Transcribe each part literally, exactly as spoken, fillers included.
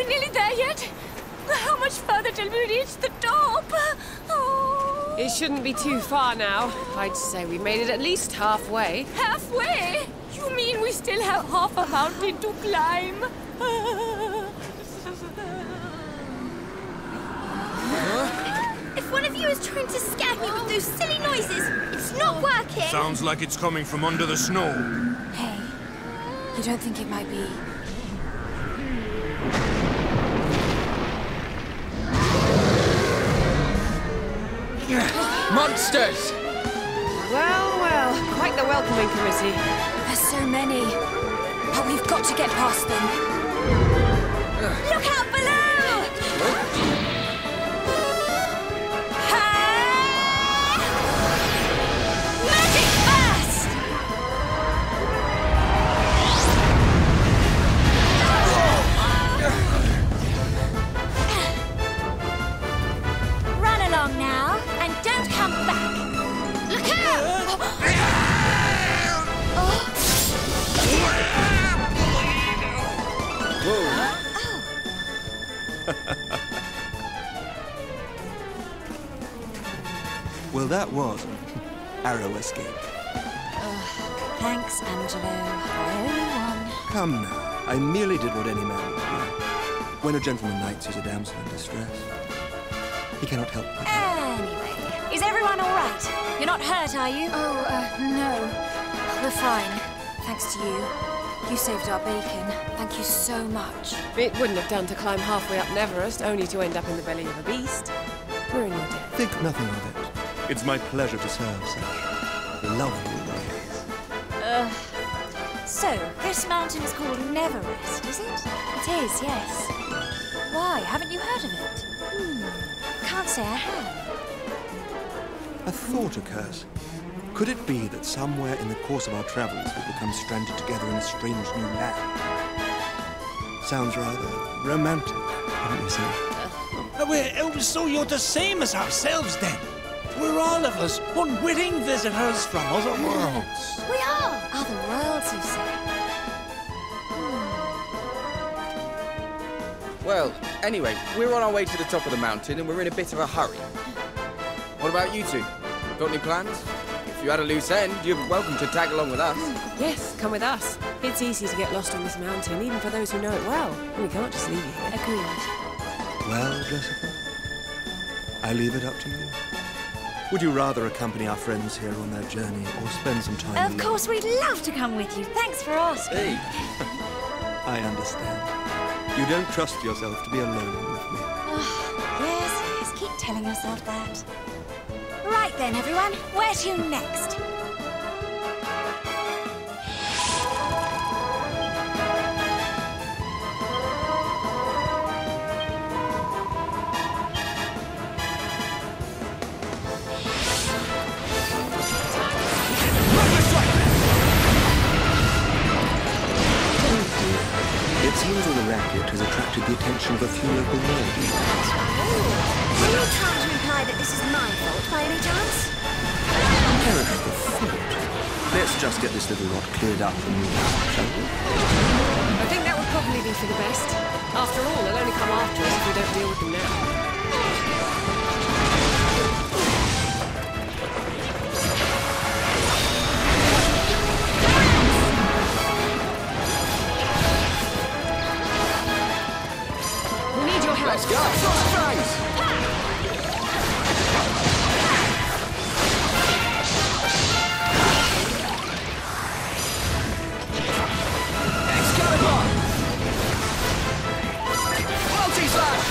we nearly there yet? How much further till we reach the top? Oh. It shouldn't be too far now. I'd say we made it at least halfway. Halfway? You mean we still have half a mountain to climb? If one of you is trying to scare me with those silly noises, it's not working. Sounds like it's coming from under the snow. Hey, you don't think it might be... Monsters! Well, well, quite the welcoming committee. There's so many. But we've got to get past them. Look out below! Magic burst! Run along now, and don't come back. Look out! Well, that was arrow escape. Thanks, Angelo. I only won. Come now, I merely did what any man would do. When a gentleman knight sees a damsel in distress, he cannot help but... Anyway, is everyone all right? You're not hurt, are you? Oh, uh, no. We're fine. Thanks to you. You saved our bacon. Thank you so much. It wouldn't have done to climb halfway up Neverest, only to end up in the belly of a beast. We're in your debt. Think nothing of it. It's my pleasure to serve such lovely ladies. Uh, so, this mountain is called Neverest, is it? It is, yes. Why? Haven't you heard of it? Hmm. Can't say I have. A thought occurs. Could it be that somewhere in the course of our travels we've become stranded together in a strange new land? Sounds rather romantic, wouldn't you say? Uh, well, so you're the same as ourselves, then? We're all of us unwitting visitors from other worlds. We are. Other worlds, you say? Well, anyway, we're on our way to the top of the mountain and we're in a bit of a hurry. What about you two? Got any plans? If you had a loose end, you're welcome to tag along with us. Yes, come with us. It's easy to get lost on this mountain, even for those who know it well. And we can't just leave you here. Agreed. Well, Jessica, I leave it up to you. Would you rather accompany our friends here on their journey or spend some time Of alone? course, we'd love to come with you. Thanks for asking. Hey. I understand. You don't trust yourself to be alone with me. Yes, yes, keep telling yourself that. Right then, everyone, where to next? It seems all the racket has attracted the attention of a few local ladies. Are you trying to imply that this is my fault by any chance? Perish the thought. Let's just get this little lot cleared up and move on, shall we? I think that would probably be for the best. After all, they'll only come after us if we don't deal with them now. Let's go! Thanks! Excalibur! Multi-slash!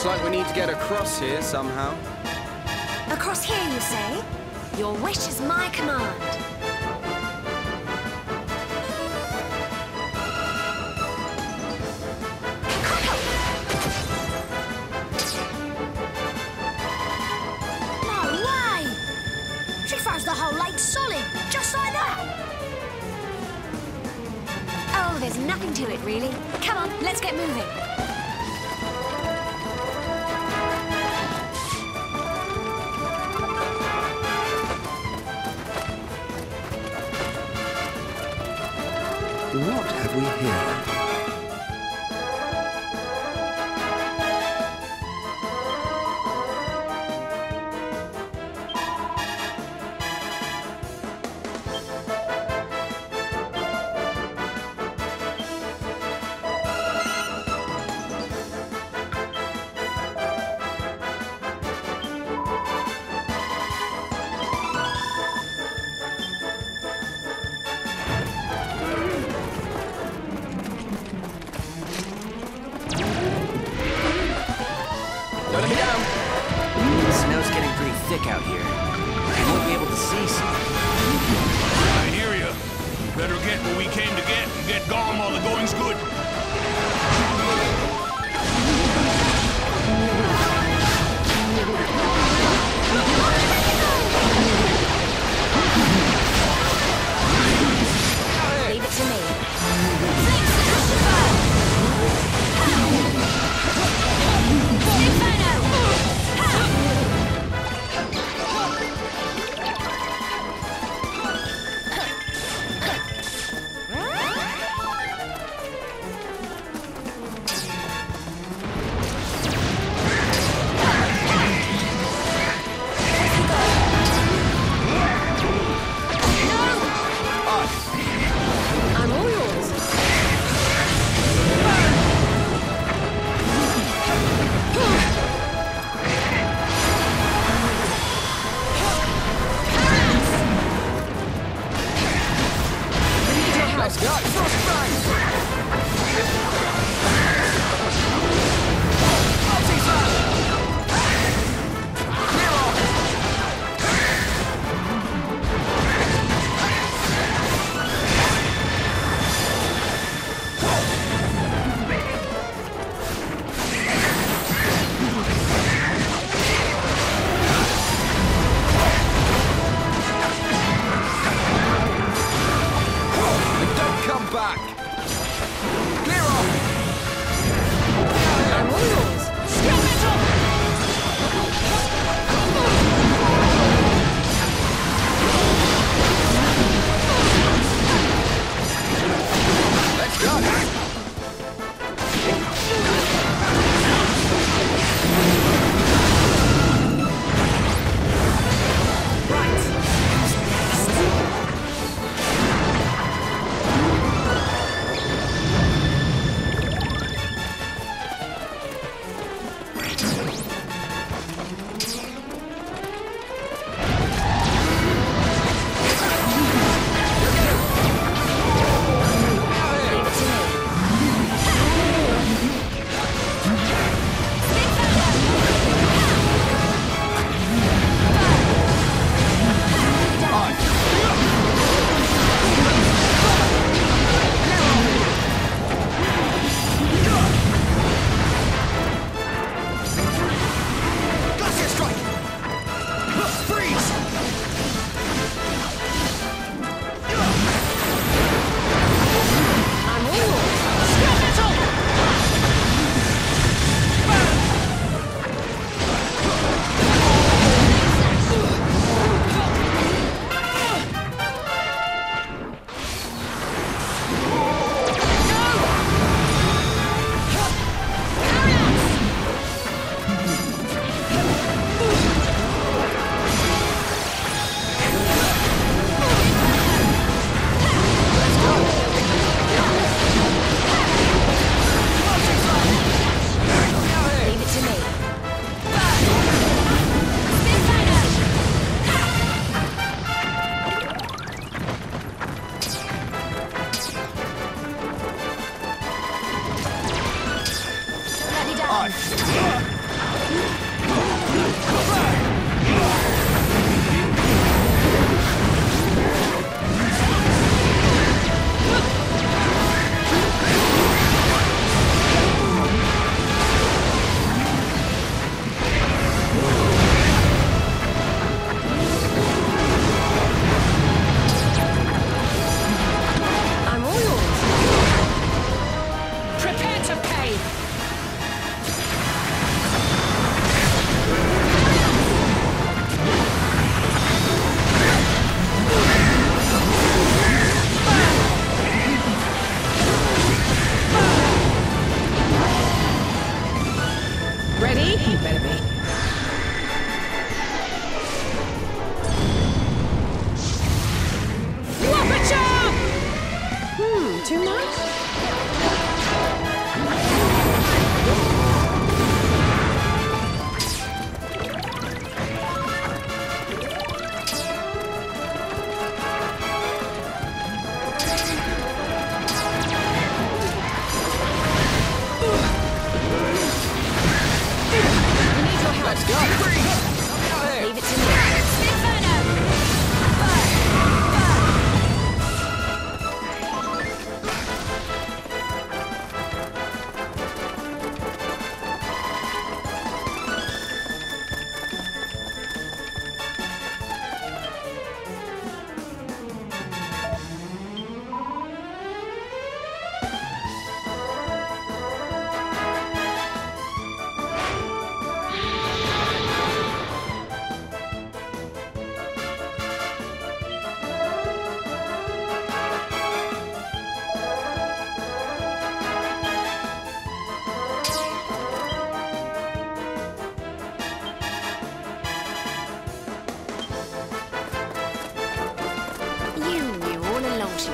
Looks like we need to get across here somehow. Across here, you say? Your wish is my command. No way! She froze the whole lake solid, just like that. Oh, there's nothing to it, really. Come on, let's get moving. What have we here? Let me down. The snow's getting pretty thick out here. We won't be able to see something. I hear you. Better get what we came to get and get gone while the going's good. Leave it to me. I'm all yours. Let's go. Frostbite. Don't come back. Clear off. I'm all yours. Let's go. Glacier strike. Freeze. I'm all yours. Leave it to me. Bloody down.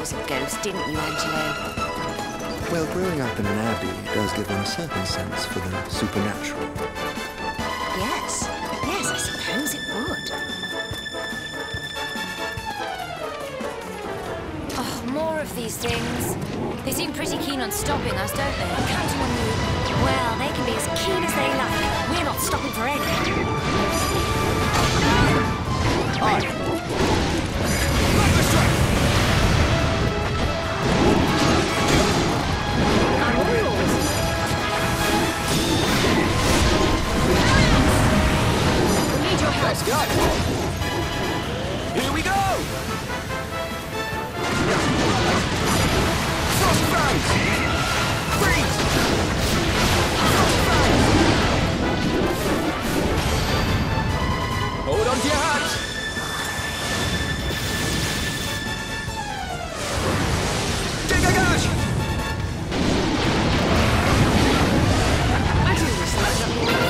was a ghost, didn't you, Angelo? Well, growing up in an abbey does give one a certain sense for the supernatural. Yes. Yes, I suppose it would. Oh, more of these things. They seem pretty keen on stopping us, don't they? I'm counting on you. Well, they can be as keen as they like. We're not stopping for anything. Let's go! Here we go! Frostbound! Freeze! Frostbound! Hold on to your hats! Take a gash! I do wish there was nothing more.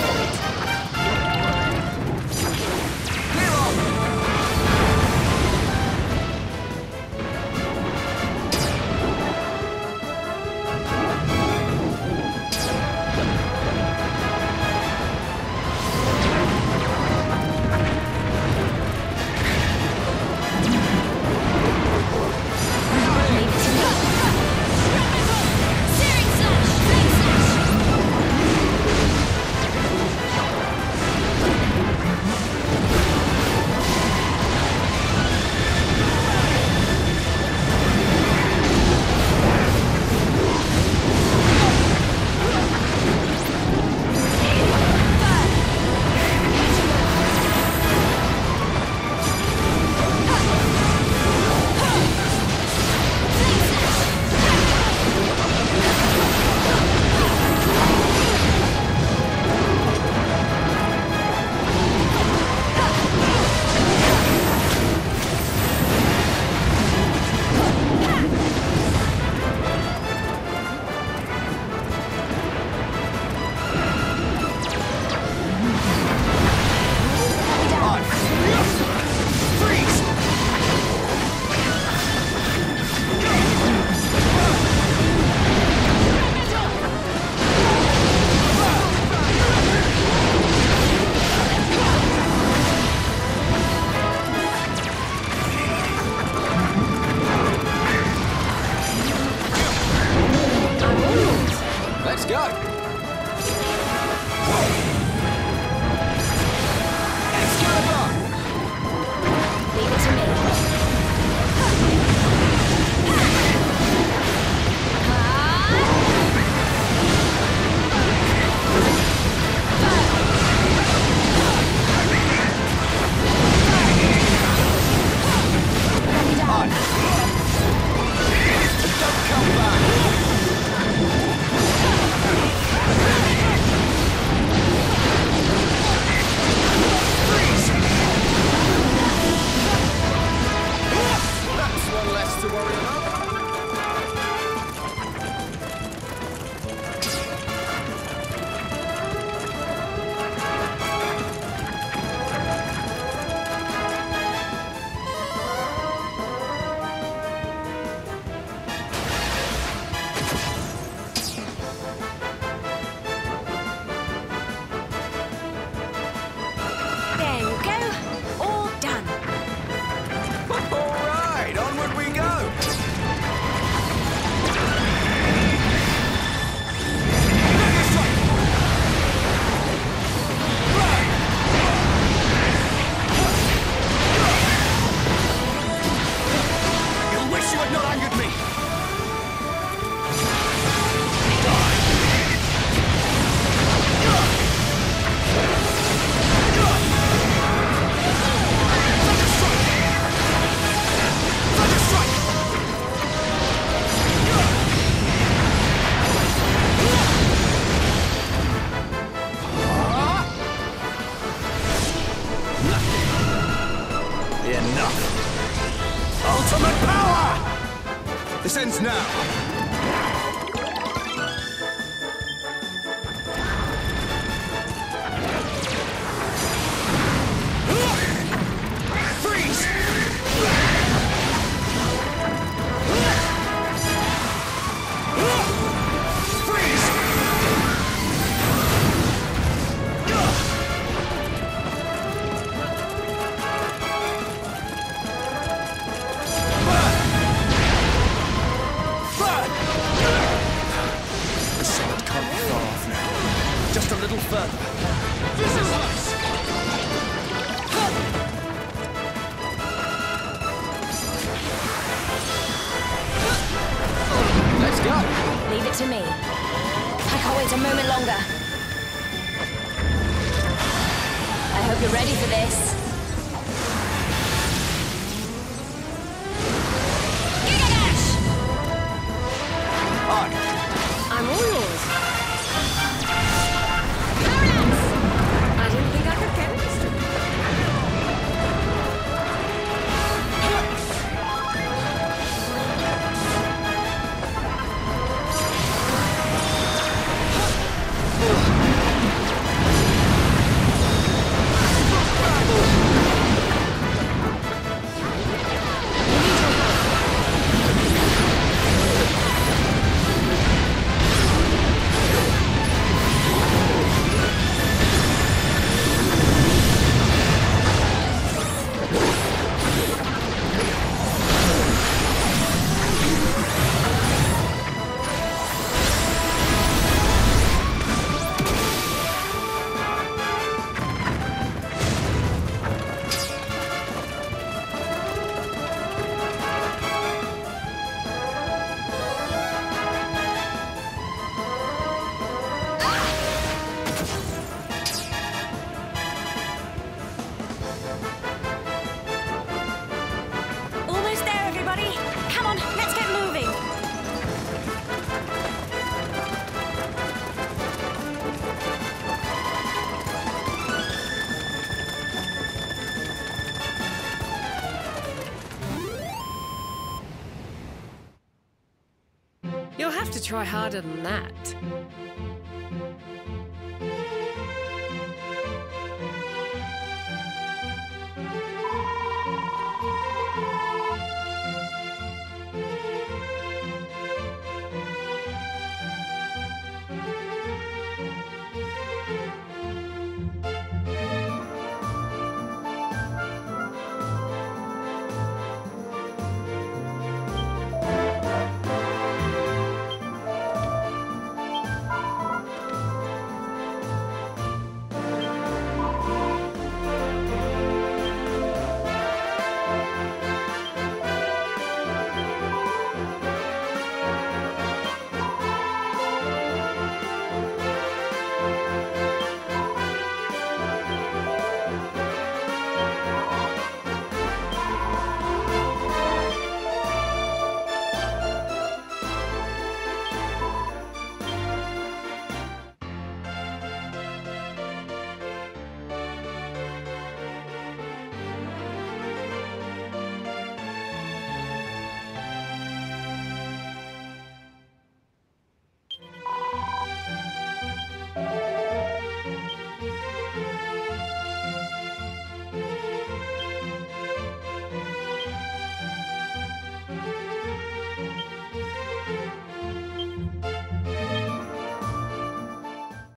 little further. This is us! Let's go! Leave it to me. I can't wait a moment longer. I hope you're ready for this. I'm all yours. I didn't think I could get this. Almost there, everybody. Come on, let's get moving. You'll have to try harder than that.